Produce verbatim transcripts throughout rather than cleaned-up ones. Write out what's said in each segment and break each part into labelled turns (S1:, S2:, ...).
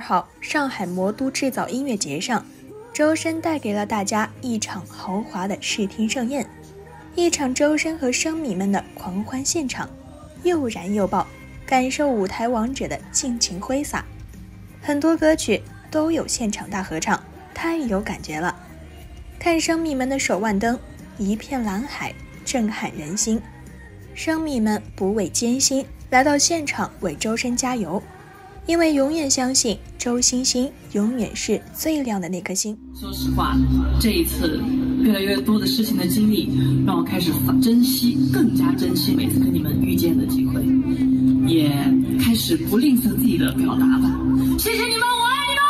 S1: 号上海魔都制造音乐节上，周深带给了大家一场豪华的视听盛宴，一场周深和生米们的狂欢现场，又燃又爆，感受舞台王者的尽情挥洒。很多歌曲都有现场大合唱，太有感觉了。看生米们的手腕灯，一片蓝海，震撼人心。生米们不畏艰辛，来到现场为周深加油，因为永远相信周星星永远是最亮的那颗星。
S2: 说实话，这一次越来越多的事情的经历，让我开始珍惜，更加珍惜每次跟你们遇见的机会，也开始不吝啬自己的表达吧。谢谢你们，我爱你们！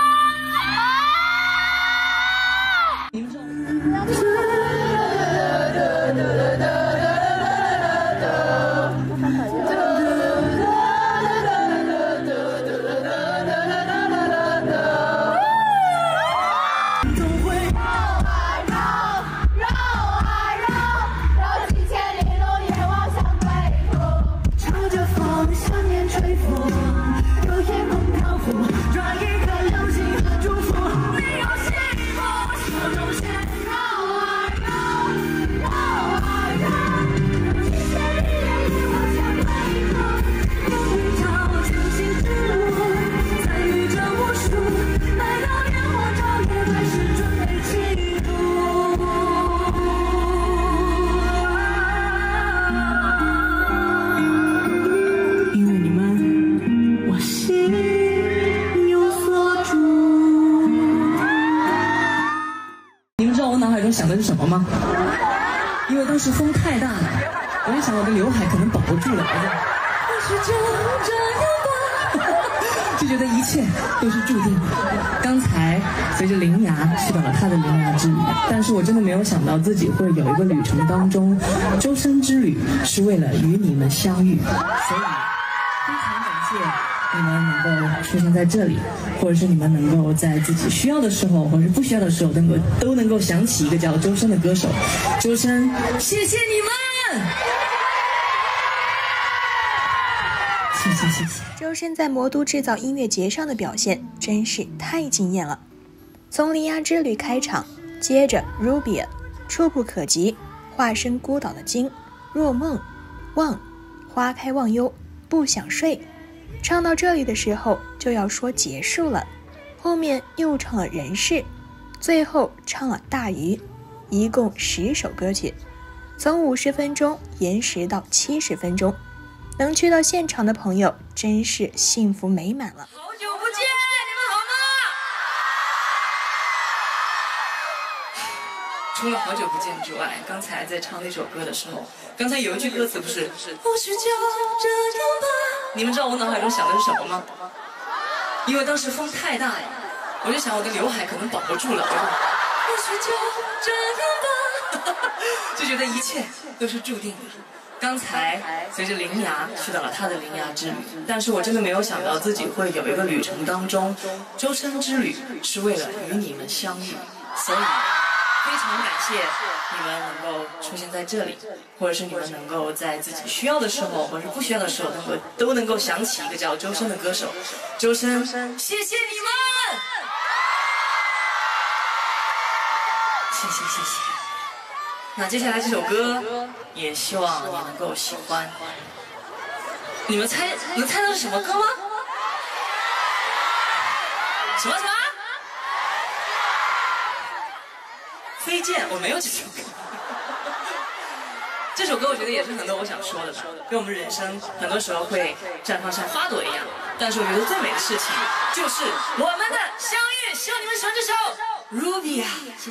S2: 想的是什么吗？因为当时风太大了，我就想我的刘海可能保不住了，就觉得一切都是注定。刚才随着铃芽去到了他的铃芽之旅，但是我真的没有想到自己会有一个旅程当中，周深之旅是为了与你们相遇，所以非常感谢你们能够出现在这里，或者是你们能够在自己需要的时候，或者是不需要的时候，能够都能够想起一个叫周深的歌手。周深，谢谢你们，谢谢谢谢。
S1: 周深在魔都制造音乐节上的表现真是太惊艳了。从铃芽之旅开场，接着 Rubia 触不可及，化身孤岛的鲸，若梦，望，花开忘忧，不想睡。唱到这里的时候就要说结束了，后面又唱了人世，最后唱了大鱼，一共十首歌曲，从五十分钟延时到七十分钟，能去到现场的朋友真是幸福美满了。
S2: 好久不见，你们好吗？除了好久不见之外，刚才在唱那首歌的时候，刚才有一句歌词不是或许就这样吧，你们知道我脑海中想的是什么吗？因为当时风太大呀，我就想我的刘海可能保不住了，或许就这样吧，就觉得一切都是注定的。刚才随着铃芽去到了他的铃芽之旅，但是我真的没有想到自己会有一个旅程当中，周深之旅是为了与你们相遇，所以非常感谢你们能够出现在这里，或者是你们能够在自己需要的时候，或者是不需要的时候，能够都能够想起一个叫周深的歌手。周深，谢谢你们，谢谢谢谢。那接下来这首歌，也希望你能够喜欢。你们猜能猜到是什么歌吗？什么什么？飞剑，我没有这首歌。这首歌我觉得也是很多我想说的吧，跟我们人生很多时候会绽放像花朵一样，但是我觉得最美的事情就是我们的相遇。希望你们喜欢这首 Rubia， 谢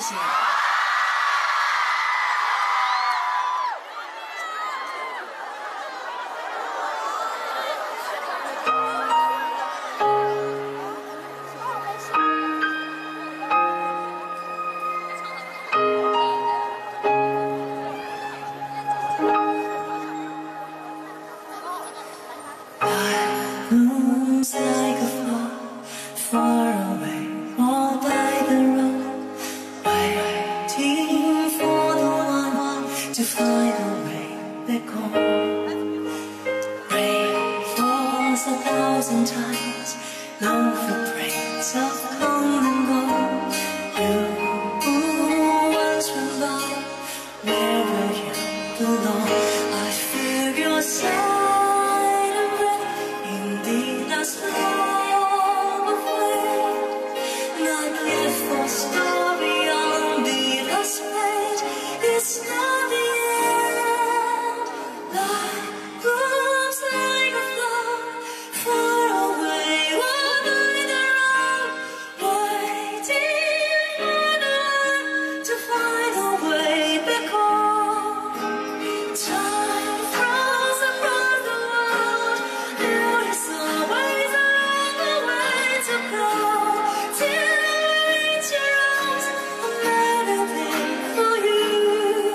S2: 谢。Rain falls a thousand times, no for rain. 早空能够有不完全吧 Wherever you belong I feel your side of it Indeed that's long away Not yet for story on the last page It's not the end Life blooms like a flower Far away One by the road Waiting for the light To find a way back home Time froze across the world There is always another way to go Till I reach your arms I'm waiting for you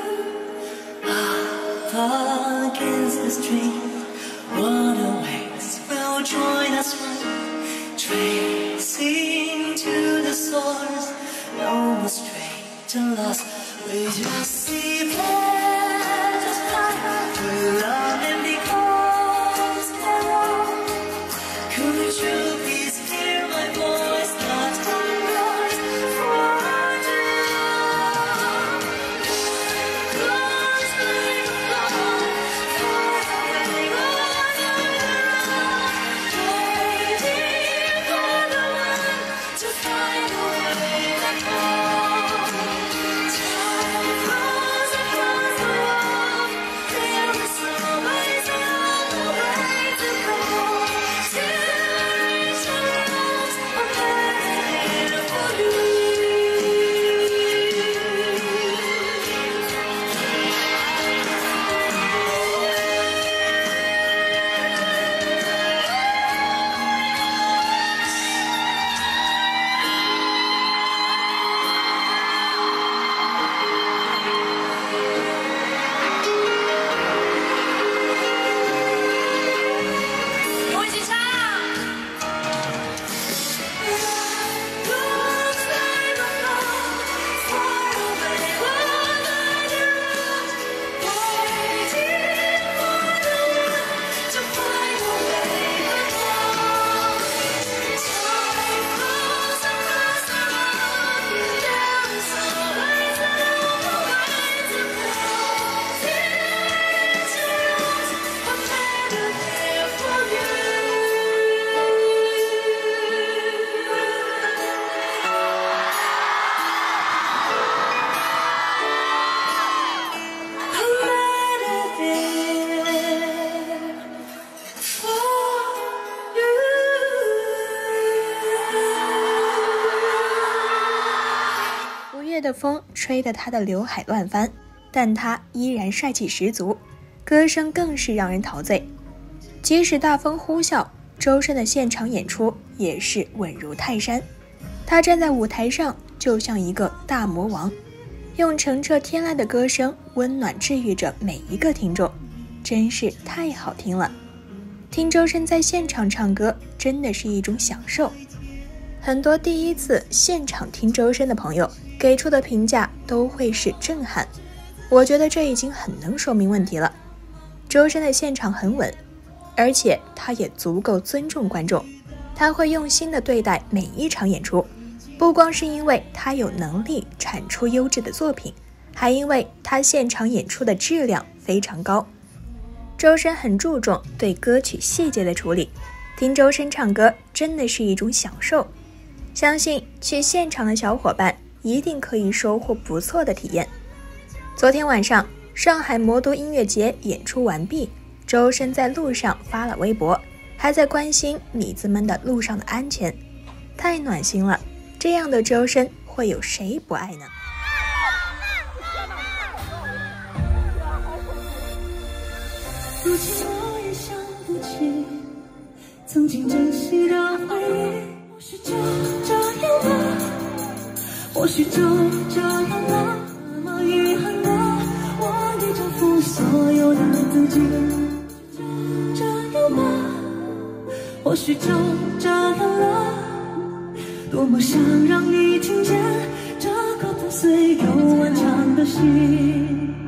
S2: Up against the stream Waterways will join us one Tracing to the source No more straight to lost We just see patches fly Through love and becomes carol Could you please hear my voice Not my voice for you Close like a flower Far away Waiting for the one To find a way back home Time flows across the world There is always another way to go Till I reach your arms I'm waiting for you跟我一起唱 Looks like a flower Far away One by the road Waiting for the one To find a way back home Time flows across the road There is always another way to go Till I reach your arms I'm waiting here for you I'm waiting here for you
S1: 五月的风吹得他的刘海乱翻，但他依然帅气十足，歌声更是让人陶醉。即使大风呼啸，周深的现场演出也是稳如泰山。他站在舞台上就像一个大魔王，用澄澈天籁的歌声温暖治愈着每一个听众，真是太好听了。听周深在现场唱歌真的是一种享受。很多第一次现场听周深的朋友给出的评价都会是震撼，我觉得这已经很能说明问题了。周深的现场很稳，而且他也足够尊重观众，他会用心地对待每一场演出，不光是因为他有能力产出优质的作品，还因为他现场演出的质量非常高。周深很注重对歌曲细节的处理，听周深唱歌真的是一种享受。相信去现场的小伙伴一定可以收获不错的体验。昨天晚上，上海魔都音乐节演出完毕，周深在路上发了微博，还在关心米子们的路上的安全，太暖心了。这样的周深会有谁不爱呢？
S3: 如今我也想不起曾经珍惜的回忆，或许就这样吧，或许就这样吧，那么遗憾的，我已征服所有的自己。就这样吧，或许就这样了，多么想让你听见这颗破碎又顽强的心。